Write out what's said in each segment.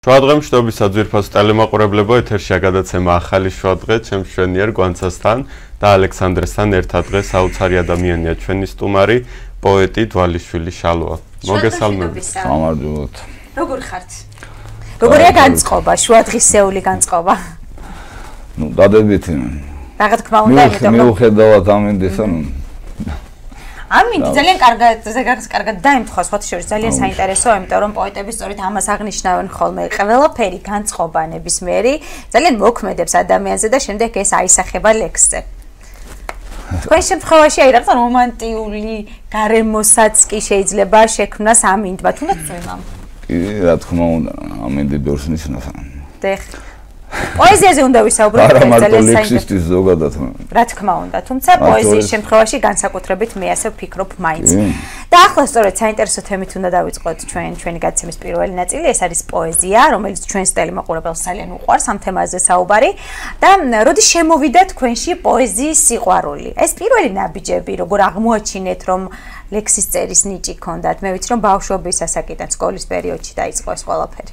შუადღემ შტობის საძვირფასო ტელემაყურებლებო ეთერშია გადაცემა ახალი შუადღე ჩემს მშვენიერ გვანცასთან და ალექსანდრესთან ერთად დღეს საოცარი ადამიანია ჩვენი სტუმარი პოეტი დვალიშვილი შალვა. მოგესალმებით. სამარჯობოთ. როგორ ხართ? როგორია განწყობა, შუადღისეული განწყობა? ნუ დადებითი. რა თქმა უნდა, მიუხედავად ამინდისა, ამინდი ძალიან კარგად დაემთხვა სხვათა შორის ძალიან საინტერესო, იმიტომ რომ პოეტები სწორედ ამას აღნიშნავენ ხოლმე ყველაფერი განწყობა ნებისმიერი ძალიან მოქმედებს ადამიანზე და შემდეგ ეს აისახება ლექსზე. თქვენ შემთხვევაში აი რაღაც რომანტიული გარემოსაც კი შეიძლება შექმნას ამინდმა, თუნდაც წვიმამ. კი, რა თქმა უნდა, ამინდი ბევრს ნიშნავს. დეხ. პოეზიაზე უნდა ვისაუბროთ ძალიან ლექსისტის ზოგადად. რა თქმა უნდა, თუმცა პოეზიის შემთხვევაში განსაკუთრებით მე ასე ვფიქრობ მაინც. და ახლა სწორედ საინტერესო თემით უნდა დავიწყოთ ჩვენი გადაცემის პირველი ნაწილი, ეს არის პოეზია, რომელიც ჩვენს ტელემაყურებელს ძალიან უყვარს ამ თემაზე საუბარი და როდის შემოვიდა თქვენში პოეზიის სიყვარული? ეს პირველი ნაბიჯები, როგორ აღმოაჩინეთ, რომ ლექსის წერის ნიჭი გქონდათ? მე ვიცი რომ ბავშვობის ასაკიდან, სკოლის პერიოდში დაიწყო ეს ყველაფერი.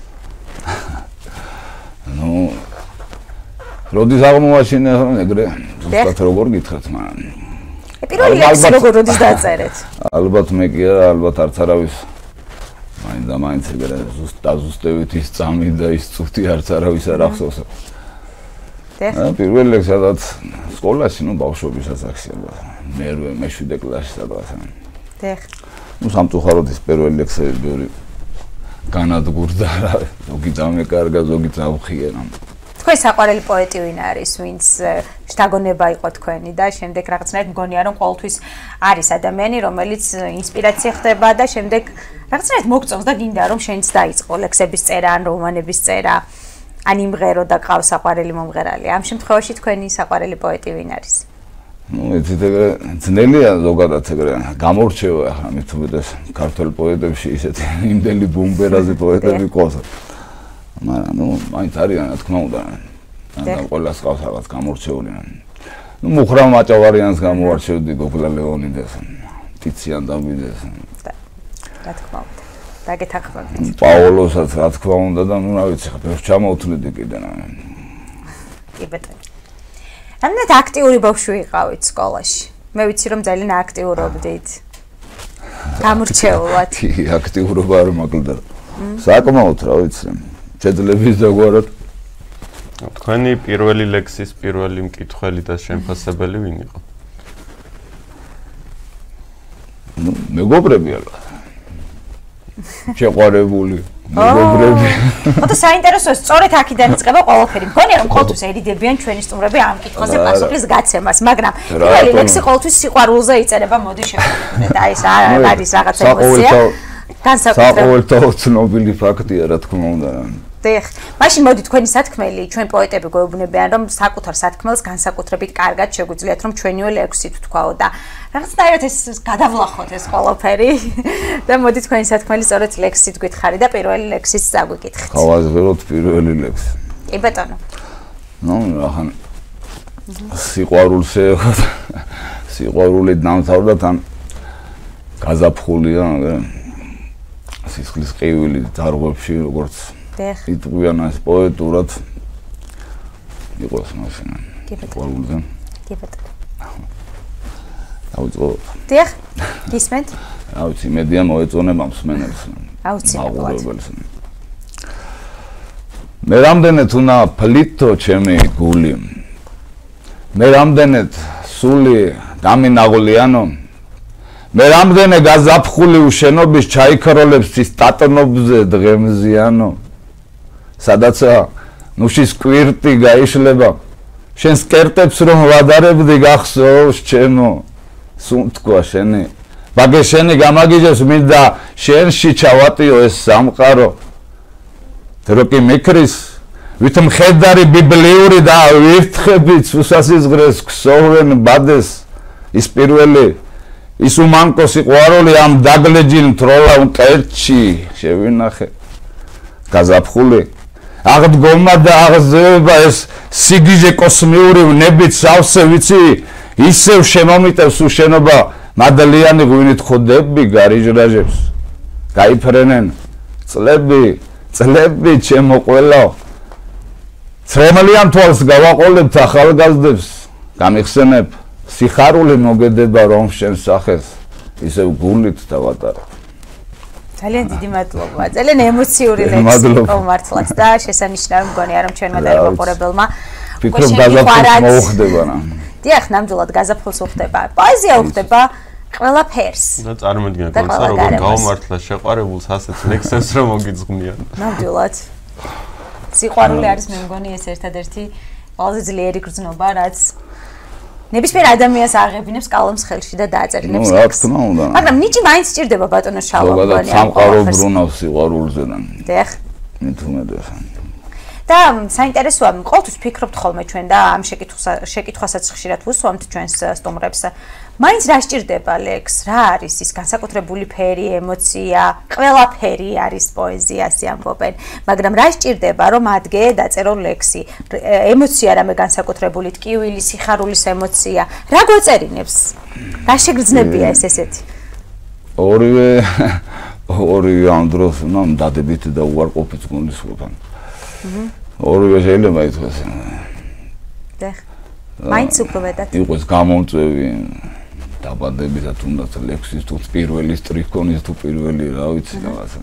Ну, როდის აღმოაჩინე ეგრე, ზუსტად როგორ გითხრათ, მაგრამ პირველი ლექსი როგორ როდის დაწერეთ? ალბათ მე კი არა, ალბათ არც არავის მაინც ეგრე დაზუსტებით ის წამი და ის წუთი არც არავის არ ახსოვს. პირველი ლექსი სადაც სკოლაში, ну, ბავშვობის ასაკში ალბათ, მე-7 კლასში სადღაც. დეხ. ну, სამწუხაროდ ის პირველი ლექსები ბევრი განადგურდა რა, ზოგი დამეკარგა, ზოგი დავხიენა. თქვენ საყვარელი პოეტი ვინ არის, ვინც შთაგონება იყო თქვენი და შემდეგ რაღაცნაირად მგონია რომ ყოველთვის არის ადამიანი, რომელიც ინსპირაცია ხდება და შემდეგ რაღაცნაირად მოგწონს და გინდა რომ შენც დაიწყო ლექსების წერა ან რომანების წერა, ან იმღერო და ყავს საყვარელი მომღერალი. ამ შემთხვევაში თქვენი საყვარელი პოეტი ვინ არის? ну, იცით ეგრე ძნელია ზოგადად ეგრე გამორჩევა ახლა მით უმეტეს ქართულ პოეტებში ისეთი იმდენი ბუმბერაზი პოეტები ყავს. მაგრამ ну, მაინც არიან რა თქმა უნდა. და ყველას ყავს რაღაც გამორჩეული. ну, მუხრან მაჭავარიანს გამოვარჩევდი გოგლა ლეონიდეს, ტიციან დავიდეს. რა თქმა უნდა. დაგეთანხმებით. პაოლოსაც რა თქმა უნდა და ну, რა ვიცი, ხა ბევრს ჩამოვთვლიდი კიდე. კი ბატონო. რამდენად აქტიური ბავშვი იყავით სკოლაში? მე ვიცი რომ ძალიან აქტიურობდით. გამორჩეულად. კი, აქტიურობა არ მაკლდა. საკმაოდ რა ვიცი. შეძლებს დაგვარად. თქვენი პირველი ლექსის პირველი მკითხველი და შემფასებელი ვინ იყო? ну, მეგობრები ალბათ. შეყვარებული მეგობრები. ხოდა საინტერესოა, სწორედ აქედან იწყება ყველაფერი. მგონია რომ ყოველთვის ერიდებიან ჩვენი სტუმრები ამ კითხვაზე პასუხის გაცემას, მაგრამ პირველი ლექსი ყოველთვის სიყვარულზე იწერება, მოდი შევხედოთ. აი ეს არის რაღაც ემოცია. საკმაოდ ცნობილი ფაქტია, რა თქმა უნდა. დეხ, მაშინ მოდი თქვენი სათქმელი, ჩვენ პოეტები გვეუბნებიან რომ საკუთარ სათქმელს განსაკუთრებით კარგად შეგვიძლიათ რომ ჩვენივე ლექსით ვთქვაო და რაღაცნაირად ეს გადავლახოთ ეს ყველაფერი და მოდი თქვენი სათქმელი სწორედ ლექსით გითხარი და პირველი ლექსიც დაგვიკითხეთ. გავაზღეროთ პირველი ლექსი. კი ბატონო. ну, ახან სიყვარული დამთავრდა თან გაზაფხულია, სისხლის ყივილი დარღვებში როგორც იტყვიან ეს პოეტურად იყოს მაშინ. კი ბატონო. კი ბატონო. დავიწყო. დიახ, გისმენთ? რა ვიცი, მედია მოეწონება მსმენელს. აუცილებლად. მე რამდენად უნდა ფლითო ჩემი გული. მე რამდენად სული დამინაღლიანო. მე რამდენად გაზაფხული უშენობის ჩაიქროლებს ის ტატნობზე დღემზიანო. სადაცა ნუშის კვირტი გაიშლება შენს კერტებს რომ ვადარებდი გახსოვს ჩემო სუნთქვა შენი ბაგე შენი გამაგიჟებს მინდა შენში ჩავატიო ეს სამყარო დროკი მიქრის ვით მხედარი ბიბლიური და ვირთხებით უსასიზღრეს ქსოვენ ბადეს ის პირველი ის უმანკო სიყვარული ამ დაგლეჯილ მთროლა მკერჩი შევინახე გაზაფხული აღდგომა და აღზევება ეს სიგიჟე კოსმიური ნებით სავსე ვიცი ისევ შემომიტევს უშენობა მადლიანი ღვინით ხოდები გარიჟრაჟებს გაიფრენენ წლები წლები ჩემო ყველა ცრემლიან თვალს გავაყოლებთ ახალგაზრდებს გამიხსენებ სიხარული მოგედება რომ შენ სახეს ისევ გულით დავატარებ ძალიან დიდი მადლობა ძალიან ემოციური ლექსი იყო მართლაც და შესანიშნავი მგონია რომ ჩვენმა დაღუპულებელმა ფიქრობ გაზაფხულს მოუხდება რა დიახ ნამდვილად გაზაფხულს უხდება პოეზია უხდება ყველაფერს და წარმოიდგინე კონსა როგორ გაუმართლა შეყვარებულს ასეთ ლექსებს რომ მოგიძღვნიან ნამდვილად სიყვარული არის მე მგონი ეს ერთადერთი ყველაზე ძლიერი გრძნობა რაც ნებისმიერ ადამიანს აღებინებს კალამს ხელში და დააწერინებს ლექსს. რა თქმა უნდა. მაგრამ ნიჭი მაინც სჭირდება ბატონო შალვა. ზოგადად სამყარო ბრუნავს სიყვარულზე და. დიახ. მithumedes. და საინტერესოა, ყოველთვის ვფიქრობთ ხოლმე ჩვენ და ამ შეკითხვასაც ხშირად ვუსვამთ ჩვენს სტუმრებს. მაინც რა სჭირდება ლექს? რა არის ის განსაკუთრებული ფერი, ემოცია, ყველაფერი არის პოეზიაში ამბობენ, მაგრამ რა სჭირდება რომ ადგე დაწერო ლექსი? ემოცია რამე განსაკუთრებული, ტკივილი, სიხარულის ემოცია. რა გვეწერინებს? რა შეგრძნებია ეს ესეთი? ორივე ამ დროს დადებით და უარყოფით გულისხმობენ. ორივე შეიძლება ითქვას. დიახ. მაინც უფრო მეტად. იყოს გამომწვევი დაბადები და თუნდაც ლექსის თუ პირველი სტრიქონის თუ პირველი რა ვიცი რაღაცა.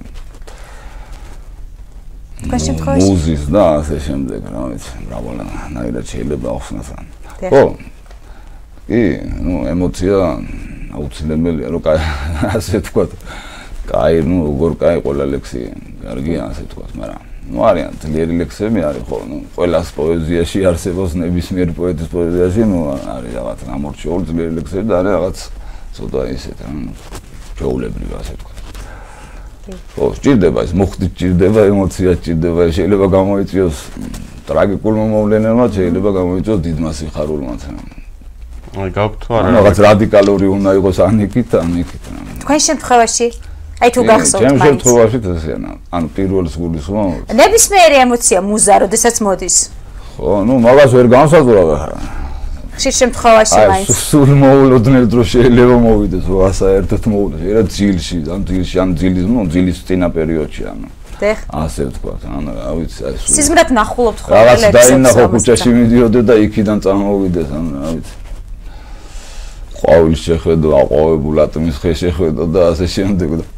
თქვენ შემთხვევაში მუზის და ასე შემდეგ რა ვიცი მრავალნაირად შეიძლება ახსნას. ხო. კი, ემოცია აუცილებელია რომ ასე ვთქვათ. კაი, როგორ კაი ყველა ლექსი კარგია ასე ვთქვათ, მაგრამ არიან ძლიერი ლექსები არის ხო, ყველას პოეზიაში არსებობს ნებისმიერ პოეტის პოეზიაში, არის რაღაც გამორჩეული ძლიერი ლექსები და არის რაღაც ცოტა ისეთ, ჩვეულებრივი ასე ვთქვათ. ხო, სჭირდება ის მოხდი სჭირდება, ემოცია სჭირდება, შეიძლება გამოიწვიოს ტრაგიკულმა მოვლენებმა, შეიძლება გამოიწვიოს დიდმა სიხარულმაც. აი, გაქვთ თუ არა? რაღაც რადიკალური უნდა იყოს ანიკით. თქვენ შემთხვევაში აი თუ გახსოვთ ჩემ შემთხვევაში ესეა, ანუ პირველს გულისხმობ. ნებისმიერი ემოცია მუზა, როდესაც მოდის. ხო, მაგას ვერ განსაზღვრავ. ხშირ შემთხვევაში მაინც. სულ მოულოდნელ დროს შეიძლება მოვიდეს, საერთოდ მოვიდეს. ერა ძილში, ან ძილის წინა პერიოდში, ანუ. დიახ. ასე ვთქვათ, ანუ რა ვიცი, აი სულ. სიზმრად ნახულობთ ხოლმე რაღაც დაინახო ქუჩაში მიდიოდე და იქიდან წამოვიდეს, ანუ რა ვიცი. ყვავილს შეხედო, აყვავებულ ატმის ხე შეხედო და ასე შემდეგ და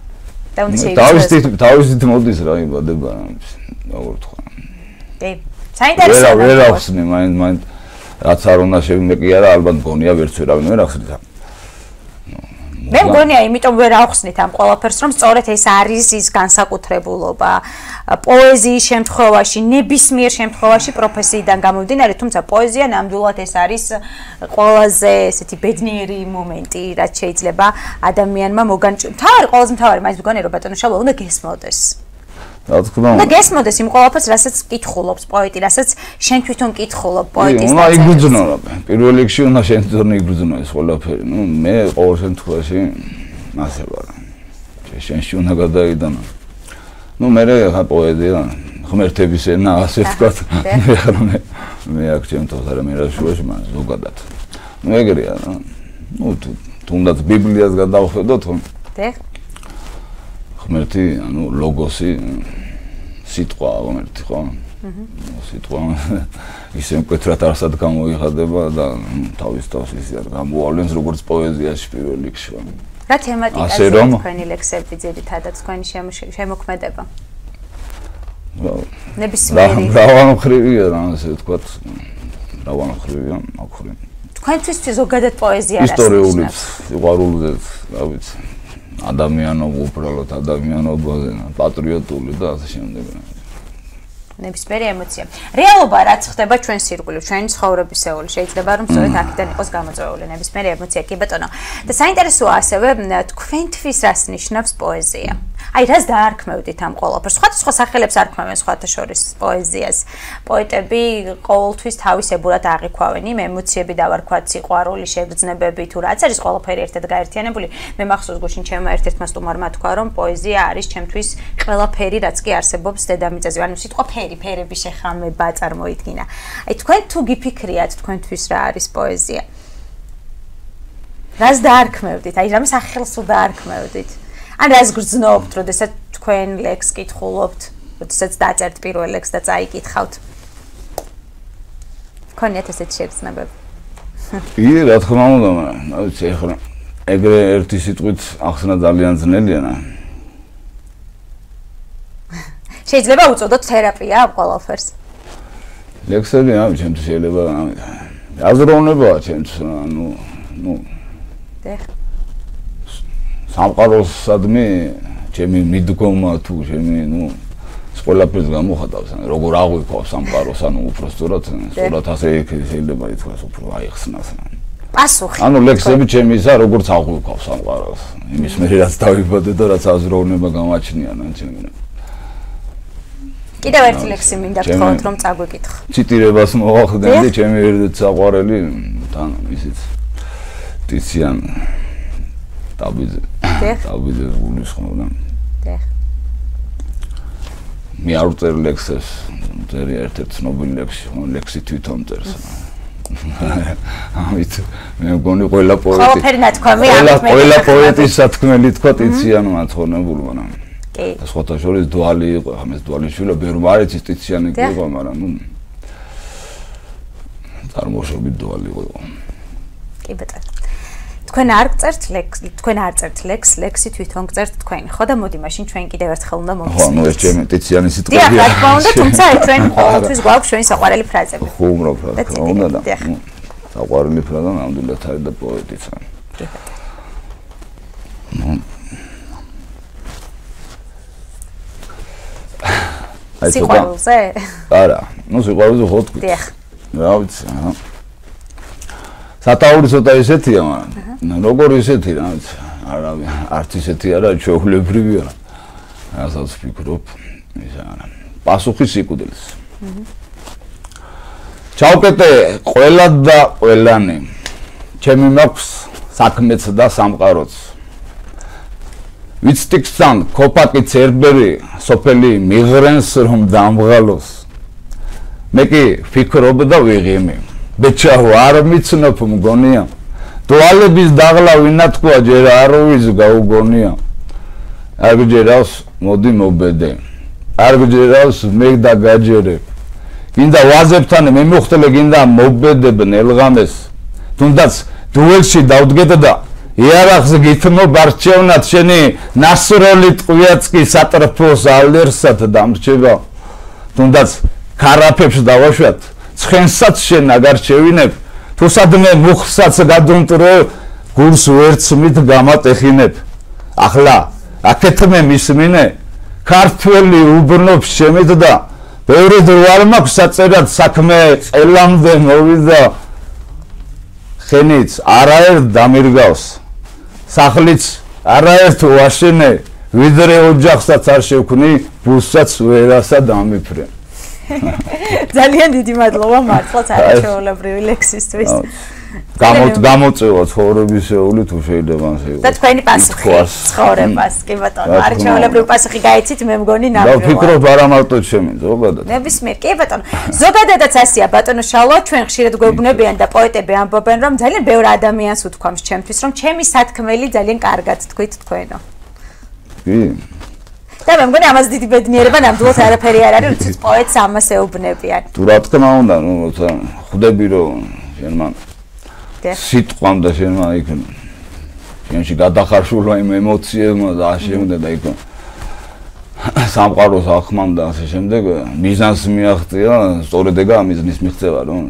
თავისით მოდის რა იბადება როგორ თქვა. კი. საინტერესოა. ვერ ახსნი მაინც რაც არ უნდა შევიმე კი არა ალბათ მგონია ვერც ვერავინ ვერ ახსნით. მე მგონია იმიტომ ვერ ახსნით ამ ყველაფერს რომ სწორედ ეს არის ის განსაკუთრებულობა პოეზიის შემთხვევაში, ნებისმიერ შემთხვევაში პროფესიიდან გამომდინარე, თუმცა პოეზია ნამდვილად ეს არის ყველაზე ესეთი ბედნიერი მომენტი, რაც შეიძლება ადამიანმა მოგანჭიროს. ყველაზე მთავარი მაინც მგონია რომ ბატონო შალვა უნდა გესმოდეს. რა თქმა უნდა. და გესმოდეს იმ ყველაფერს, რასაც კითხულობს პოეტი, რასაც შენ თვითონ კითხულობ პოეტის. უნდა იგრძნო რა. პირველ რიგში უნდა შენ თვითონ იგრძნო ეს ყველაფერი. მე ყოველ შემთხვევაში ასე ვარ. შენში უნდა გადაიდანო. მე ხა პოეზია, ღმერთების ენა ასე ვთქვათ. მე აქ ჩემთვის არა მე რა შუაში მაგრამ ზოგადად. ეგრეა. თუნდაც ბიბლიას გადავხედოთ ხო? დიახ. ღმერთი, ანუ ლოგოსი სიტყვა ღმერთი ხო? სიტყვა ისე მკვეთრად არსად გამოიხადება და თავის თავს ისე არ გამოავლენს როგორც პოეზიაში პირველ რიგში. რა თემატიკაზეა თქვენი ლექსები ძირითადად თქვენი შემოქმედება? ნებისმიერი. მრავალმხრივია რა ასე ვთქვათ. მრავალმხრივია, აქური. თქვენთვის ზოგადად პოეზია რა ისტორიული, სიყვარულზე, რა ვიცი. ადამიანობ უბრალოდ ადამიანობაზე, პატრიოტული და ასე შემდეგ. ნებისმიერი ემოცია. რეალობა რაც ხდება ჩვენს ირგვლივ, ჩვენი ცხოვრებისეული, შეიძლება რომ სწორედ აქედან იყოს გამოწვეული ნებისმიერი ემოცია, კი ბატონო. და საინტერესოა ასევე თქვენთვის რას ნიშნავს პოეზია? აი რას დაარქმევდით ამ ყველაფერს? სხვა სახელებს არქმევენ სხვათა შორის პოეზიას. პოეტები ყოველთვის თავისებურად აღიქვავენ იმ ემოციები დავარქვათ, სიყვარული, შეგრძნებები თუ რაც არის ყველაფერი ერთად გაერთიანებული. მე მახსოვს გუშინ ჩემმა ერთ-ერთმა სტუმარმა თქვა, რომ პოეზია არის ჩემთვის ყველაფერი, რაც კი არსებობს დედამიწაზე. ანუ სიტყვა ფერები შეხამება წარმოიდგინა. აი თქვენ თუ გიფიქრიათ თქვენთვის რა არის პოეზია? რას დაარქმევდით? აი რამე სახელს თუ დაარქმევდით? ან რას გრძნობთ, როდესაც თქვენ ლექსს კითხულობთ? როდესაც დაწერთ პირველ ლექსს და წაიკითხავთ. გქონიათ ესეთი შეგრძნებები? კი, რა თქმა უნდა, მაგრამ ვიცი, ეხლა ეგრე ერთი სიტყვით ახსნა ძალიან ძნელია. შეიძლება უწოდოთ თერაპია ამ ყველაფერს. ლექსები ჩემთვის შეიძლება აზროვნებაა ჩემთვის, სამყაროსადმი ჩემი მიდგომა თუ ჩემი ყველაფერს გამოხატავს, როგორ აღვიქვავს სამყაროს, უпростоრად ასე შეიძლება ითქვას, უფრო აიხსნას. პასუხი. ლექსები ჩემი ისა, როგორც აღვიქვავს სამყაროს. იმის მერე რაც დავიბადე და რაც აზროვნება გამაჩნია ჩემი. კიდევ ერთი ლექსი მინდა გთხოვოთ, რომ წაგვიკითხო. ციტირებას მოვახდენდი, ჩემი ერთ საყვარელი თან ისიც ტიციან დავიძე გულისხმობდა. მე არ ვწერ ლექსებს, წერია ერთ-ერთ ცნობილი ლექსი თვითონ წერს. ამით მე მგონი ყველა პოეტის სათქმელი თქვა ტიციანმა ცხონებულმა. კი. სხვათა შორის დვალი იყო, ხა ეს დვალიშვილი ბევრმა არ იცის ტიციანი კი იყო, მაგრამ წარმოშობით დვალი იყო. კი ბატონო. თქვენ არ წერთ ლექსი თვითონ გწერთ თქვენ, ხო და მოდი მაშინ ჩვენ კიდევ ერთხელ უნდა მოვიცნოთ. ხო, ეს ჩემი ტიციანი სიტყვებია. დიახ, რა თქმა უნდა, თუმცა ჩვენ ყოველთვის გვაქვს ჩვენი საყვარელი ფრაზები. ხო, რა თქმა უნდა და საყვარელი ფრაზა ნამდვილად არის და პოეტიც არის. სიყვარულზე? არა, სიყვარულზე ხო თქვი. დიახ. რა ვიცი, სათაური ცოტა ისეთია, მაგრამ როგორ ისეთი რა ვიცი, არც ისეთი არა, ჩვეულებრივია. რასაც ვფიქრობ, ის არა. პასუხი სიკვდილს. ჩავკეტე ყველა და ყველანი. ჩემი მაქვს საქმეც და სამყაროც. ვიცტიქსთან ქოფაკი ცერბერი სოფელი მიღრენს რომ დამღალოს. მე კი ვფიქრობ და ვიღიმე. ბეჭაო არ მიცნობ მგონია. დვალების დაღლა ვინათქვა ჯერ არ უვიზ გაუგონია. არ გჯერავს მოდი მობედე. არ გჯერავს მე და გაჯერე. გინდა ვაზებთან მემუხტლე გინდა მობედებ ნელღამეს. თუნდაც დუელში დავდგეთ და იარაღს გითმობ არჩევნად შენი ნასროლი ტყვიაც კი სატრფოს ალერსად დამრჩება. თუნდაც ქარაფებს დავაშვათ ცხენსაც შენ აგარ შევინებ. თუ სადმე მუხსაც გადუნტრო გურს ვერცმით გამატეხინებ. ახლა აკეთმე მისმინე ქართველი უბნობს შემეთ და ბევრი დრო არ მაქვს საწერად საქმე წელამდე მოვიდა. ხენიც არაერთ დამირგავს სახლიც არაერთ ვაშენე ვიდრე ოჯახსაც არ შევქნი ბუსსაც ვერასა დამიფრე. ძალიან დიდი მადლობა მართლაც არაჩვეულებრივი ლექსისთვის. გამოწევა ცხოვრებისეული თუ შეიძლება ასე იყოს. და თქვენი პასუხი ცხოვრებას, კი ბატონო, არაჩვეულებრივი პასუხი გაიცით, მე მგონი ნამდვილად. და ვფიქრობ არა მარტო ჩემი, ზოგადად. ნებისმიერ, კი ბატონო. ზოგადადაც ასეა ბატონო შალვა, ჩვენ ხშირად გვეუბნებიან და პოეტები ამბობენ, რომ ძალიან ბევრ ადამიანს უთქვამს ჩემთვის, რომ ჩემი სათქმელი ძალიან კარგად თქვით თქვენო. კი. და მე მგონი ამას დიდი ბედნიერება ნამდვილად არაფერი არ არის, როდესაც პოეტს ამას ეუბნებიან. თუ რა თქმა უნდა, როცა ხვდები რომ შენმა სიტყვამ და შენმა იქ შენში გადახარშულა იმ ემოციებმა და ამავდროულად და იქ სამყაროს ახმამ და ასე შემდეგ მიზანს მიაღწია, სწორედ ეგა მიზნის მიღწევა რომ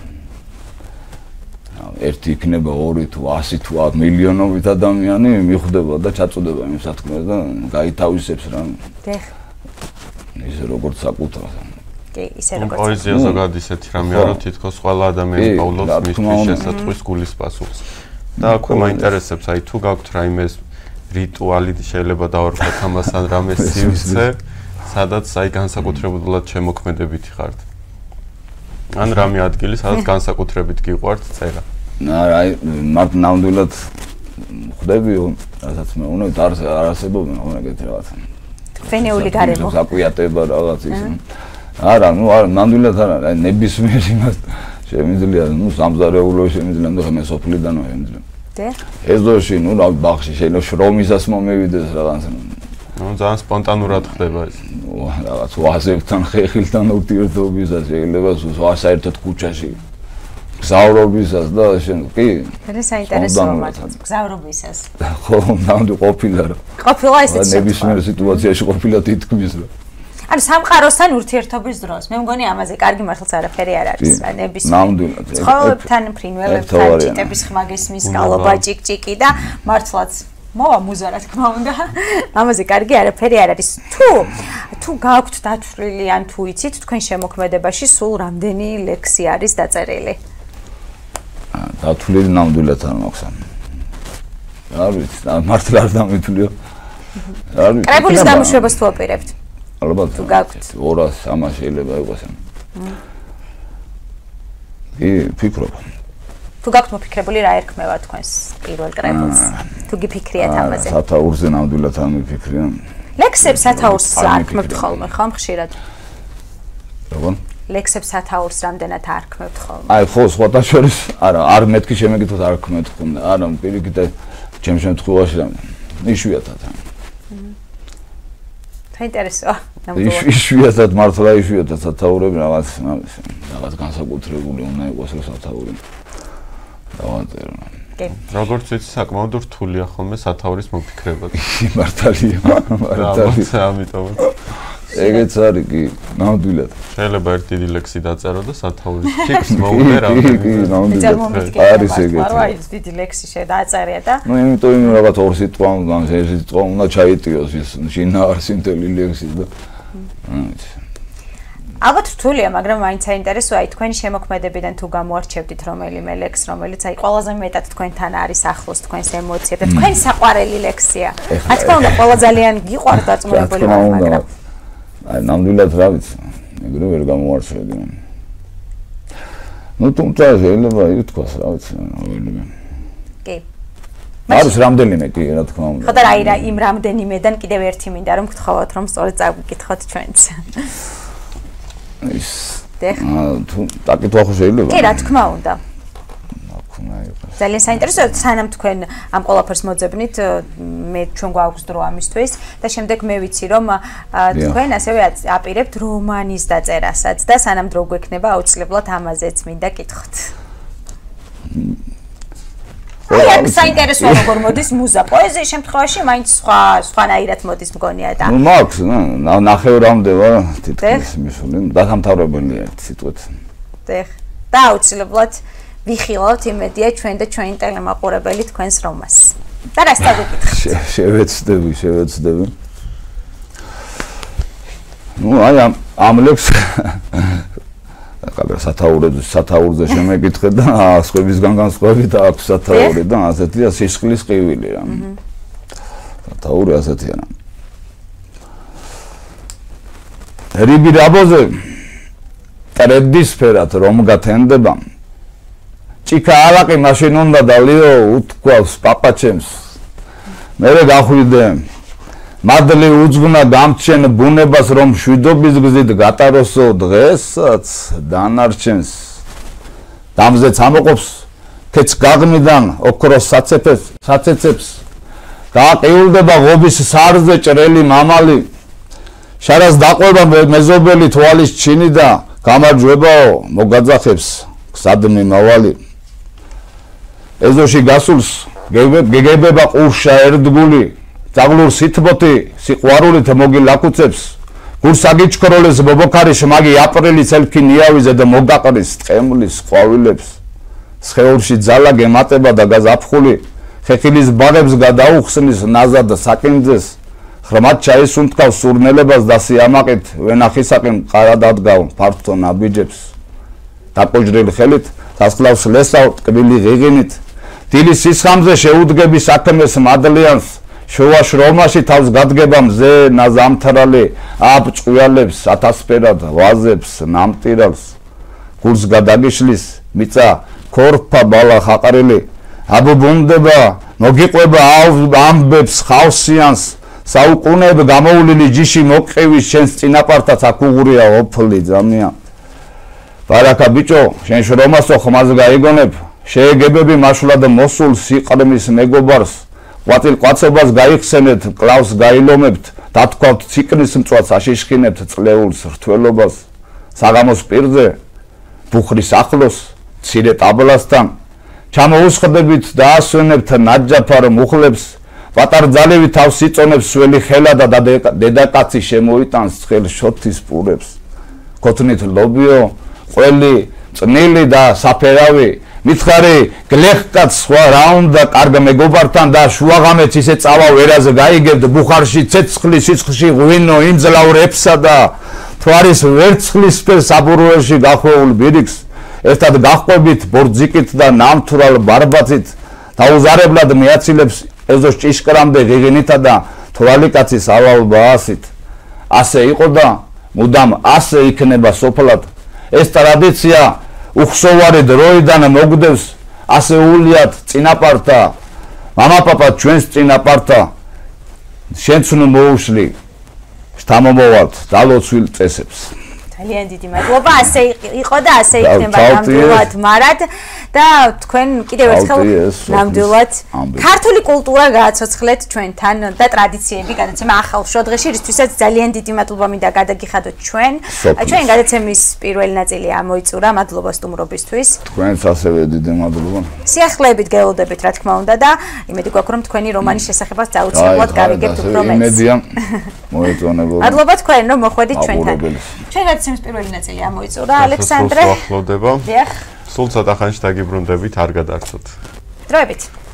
ერთი იქნება 2 თუ 100 თუ მილიონობით ადამიანი მიხვდება და ჩაწოდება იმ სათქმეს და გაითავისებს რა. დიახ. ისე როგორც საკუთრად. კი, ისე როგორც. პოეზია ზოგადად ისეთი რამეა, რომ თითქოს ყველა ადამიანი პავლობს მისთვის შესაძღვის გულის პასუხს. და აქვე მაინტერესებს, აი თუ გაქვთ რაიმე რიტუალი შეიძლება დავარქვათ ამას ან რამე სივრცე, სადაც აი განსაკუთრებულად შემოქმედებითი ხართ. ან რამე ადგილი, სადაც განსაკუთრებით გიყვართ წერა. არა, აი ნამდვილად ხვდები, რასაც მე უნდა არ არსებობენ ხოლმე ეგეთი რაღაც. ფენეული გარემო. საკვიატება რაღაც ის. არა, ნამდვილად არა, აი ნებისმიერ იმას შემიძლია, სამზარეულო შემიძლია, მე სოფლიდანვე შემიძლია. ეს დროში, რა ბაღში შეიძლება შრომისას მომევიდეს რაღაც. ძალიან სპონტანურად ხდება ეს. რაღაც ვაზებთან, ხეხილთან ურთიერთობისას შეიძლება საერთოდ ქუჩაში გზავრობისას და შენ კი? მე საინტერესოა მართლა გზავრობისას. ხო, ნამდვილ ყოფილა რა. ყოფილა ისიც. ნებისმიერ სიტუაციაში ყოფილა თითქმის რა. ანუ სამყაროსთან ურთიერთობის დროს მე მგონი ამაზე კარგი მართლაც არაფერი არ არის რა ნებისმიერ ცხოველებთან ფრინველებთან ჭიტების ხმა გესმის გალობა ჭიკჭიკი და მართლაც მოვა მუზა რა თქმა უნდა ამაზე კარგი არაფერი არ არის თუ გაქვთ დათვლილი ან თუ იცით თქვენ შემოქმედებაში სულ რამდენი ლექსი არის დაწერილი დათვლილი ნამდვილად არ მაქვს არ ვიცი მართლა არ დამითვლიო არ ვიცი კრებულის გამოშვებას თუ აპირებთ ალბათ 200-300 შეიძლება იყოს. კი, ფიქრობ. თუ გაქვთ მოფიქრებული რა ერქმევა თქვენს პირველ კრებულს? თუ გიფიქრიათ ამაზე? სათაურზე ნამდვილად არ მიფიქრია. ლექსებს სათაურს არქმევთ ხოლმე, ხომ ხშირად? როგორ? ლექსებს სათაურს რამდენად არქმევთ ხოლმე? აი, ხო, სხვათა შორის, არა, არ მეთქი შემეკითხოთ არქმევთ ხოლმე. არა, პირიქით ჩემ შემთხვევაში იშვიათად. საინტერესოა. იშვიათად მართლა იშვიათად სათაურები რაღაც განსაკუთრებული უნდა იყოს სათაური. დავაწერო. კი. როგორც ვიცი, საკმაოდ რთულია ხოლმე სათაურის მოფიქრება. მართალია. ამიტომაც. ეგეც არის კი, ნამდვილად. შეიძლება ერთი დიდი ლექსი დაწერო და სათაურის ფიქს მოუღე რამდენი. არის ეგეთი. არა, ის დიდი ლექსი შედააწერია და ნუ იმიტომ რაღაც ორ სიტყვა უნდა ეს სიტყვა უნდა ჩაიტიოს ის შინაარსი მთელი ლექსის და ალბათ რთულია, მაგრამ მაინც საინტერესოა აი თქვენი შემოქმედებიდან თუ გამოარჩევდით რომელიმე ლექს, რომელიც აი ყველაზე მეტად თქვენთან არის ახლოს თქვენს ემოციებს და თქვენი საყვარელი ლექსია. რა თქმა უნდა, ყველა ძალიან გიყვარს დაწმუნებული ვარ, მაგრამ აი ნამდვილად რა ვიცი, ეგრე ვერ გამოარჩევდი. ნუ თუმცა შეიძლება ითქვას რა ვიცი, რომელიმე. კი. არის რამდენიმე კი რა თქმა უნდა. ხო და რა იმ რამდენიმედან კიდევ ერთი მინდა რომ გთხოვოთ რომ სწორედ წავიკითხოთ ჩვენც. ის თუ დაკითხვა ხო შეიძლება? კი რა თქმა უნდა. ძალიან საინტერესოა სანამ თქვენ ამ ყველაფერს მოძებნით მე ჩვენ გვაქვს დრო ამისთვის და შემდეგ მე ვიცი რომ თქვენ ასევე აპირებთ რომანის დაწერასაც და სანამ დრო გვექნება აუცილებლად ამაზეც მინდა კითხოთ. აი საინტერესოა როგორ მოდის მუზა პოეზიის შემთხვევაში მაინც სხვანაირად მოდის მგონია და ნუ მაქვს ნახევრამდე ვარ თითქმის მისული დათამთავრებელია სიტყვით. და აუცილებლად ვიხილავთ იმედია ჩვენ და ჩვენი ტელემაყურებელი თქვენს რომას. და რას დავიკითხეთ? შევეცდები. ნუ აი ამ ლექს კაბა სათაურზე შემეკითხე და სხვებისგან განსხვავებით აქვს სათაური და ასეთია სისხლის ყივილი რა. სათაური ასეთია რა. რიბი რაბოზე ტრედისფერად რომ გათენდება ჭიქა ალაყი მაშინ უნდა და ლიო უთქვავს პაპაჩემს მერე გახვიდე მადლი უძღვნა გამჩენ ბუნებას რომ შვიდობის გზით გატაროსო დღესაც დანარჩენს დამზეც ამოყოფს თეც გაღმიდან ოქროს საცეცებს გააყიულდება ღობის სარზე ჭრელი მამალი შარას დაყვება მეზობელი თვალის ჩინი და გამარჯვებაო მოგაძახებს გსადმი მავალი ეზოში გასულს გეგებება ყურშა ერთგული ძაღლურ სითბოთი სიყვარულით მოგილაკუცებს გურს აგიჩქროლეს ბობოქარი შმაგი აპრილის ელქი ნიავიზე და მოგაყრის ტყემლის ყვავილებს სხეულში ძალა გემატება და გაზაფხული ხეხილის ბაღებს გადაუხსნის ნაზად საკინძეს ხრმად ჩაისუნთქავს სურნელებას და სიამაყით ვენახისაკი მყარად ადგავ ფართო ნაბიჯებს დაკოჯრილ ხელით დასკლავს ლესავ ტკბილი ღიღინით დილის სისხამზე შეუდგები საქმეს მადლიანს შუა შრომაში თავს გადგება მზე ნაზამთრალი აბჭყვალებს ათასფერად ვაზებს ნამტირალს გულს გადაგიშლის მიწა ქორფა ბალა ხაყრილი აბუბუნდება მოგიყვება ამბებს ხავსიანს საუკუნეებ გამოვლილი ჯიში მოყევის შენს წინაპართაც აკუღურია ოფლი ძამია ბარაკა ბიჭო შენ შრომასო ხმას გაიგონებ შეეგებები მაშულად მოსულ სიყრმის მეგობარს ყვაწილ ყვაცობას გაიხსენეთ, კლავს გაილომებთ, დათქვავთ ციკნის მწვადს, აშიშხინებთ წლეულს რთველობას, საღამოს პირზე, ბუხრის ახლოს, მცირე ტაბლასთან, ჩამოუსხდებით და ასვენებთ ნაჯაფარ მუხლებს, პატარძალივი თავს იწონებს სველი ხელა და დედაკაცი შემოიტანს ცხელ შოთის პურებს. ქოთნით ლობიო, ყველი, წნილი და საფერავი, მითხარი გლეხკაც სხვა რა უნდა კარგ მეგობართან და შუაღამეც ისე წავა ვერაზე გაიგებთ ბუხარში ცეცხლი სიცხლში ღვინო იმძლავრებსა და თვარის ვერცხლისფერ საბუროებში გახვეულ ბირიქს ერთად გახვებით ბორძიკით და ნამთვრალ ბარბაცით დაუზარებლად მეაცილებს ეზოს ჭიშკრამდე ღიღინითა და თვალიკაცის ავალ ბაასით ასე იყო და მუდამ ასე იქნება სოფლად ეს ტრადიცია უხსოვარი დროიდან მოგდევს ასეულიათ წინაპართა მამაპაპა ჩვენს წინაპართა შენც ნუ მოუშლი შთამომავალთ დალოცვილ წესებს ძალიან დიდი მადლობა ასე იყო და ასე იქნება ნამდვილად მარად და თქვენ კიდევ ერთხელ ნამდვილად ქართული კულტურა გააცოცხლეთ ჩვენთან და ტრადიციები გადაცემა ახალ შოდღეში რისთვისაც ძალიან დიდი მადლობა მინდა გადაგიხადოთ ჩვენ გადაცემის პირველი ნაწილი ამოიწურა მადლობა სტუმრობისთვის თქვენს ასევე დიდი მადლობა სიახლეებით გეულდებით რა თქმა უნდა და იმედი გვაქვს რომ თქვენი რომანის შესახებაც აუცილებლად გავიგებთ უფრო მეტს იმედია მოეწონებოდა მადლობა თქვენ რომ მოხვედით ჩვენთან ჩვენ გადაცემის პირველი ნაწილი ამოიწურა ალექსანდრე სულ ცოტა ხანში დაგიბრუნდებით არ გადაარჩოთ დროებით